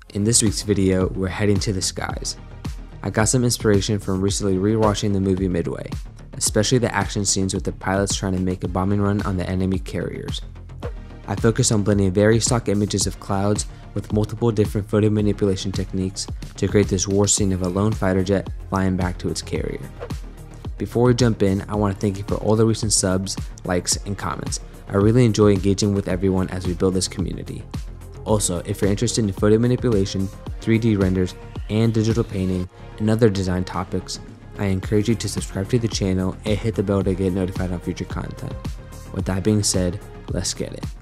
In this week's video, we're heading to the skies. I got some inspiration from recently rewatching the movie Midway, especially the action scenes with the pilots trying to make a bombing run on the enemy carriers. I focused on blending very stock images of clouds with multiple different photo manipulation techniques to create this war scene of a lone fighter jet flying back to its carrier. Before we jump in, I want to thank you for all the recent subs, likes, and comments. I really enjoy engaging with everyone as we build this community. Also, if you're interested in photo manipulation, 3D renders, and digital painting, and other design topics, I encourage you to subscribe to the channel and hit the bell to get notified on future content. With that being said, let's get it.